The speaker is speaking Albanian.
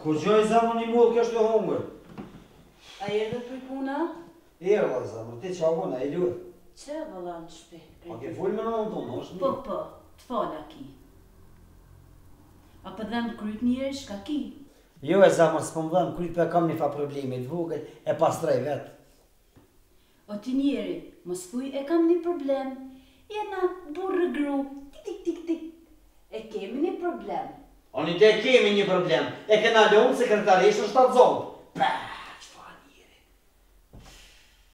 Ku gjoj zamër një mullë kështë të hongër? A erdhe për puna? Valla zamër, ti qa vona, e luë. Që valla në shpe? A ke full me në në tonë, është një? Po, të fala ki. A për dhem kryt njëri shka ki? Jo e zamër, s'po më dhem kryt për kam një fa problemit vogët, e pastraj vetë. O ti njeri, mos thuj e kam një problem. Jena burrë gru, tik tik tik. E kemi një problem. O një te kemi një problem, e kena lënë sekretarishën shtatë zonë.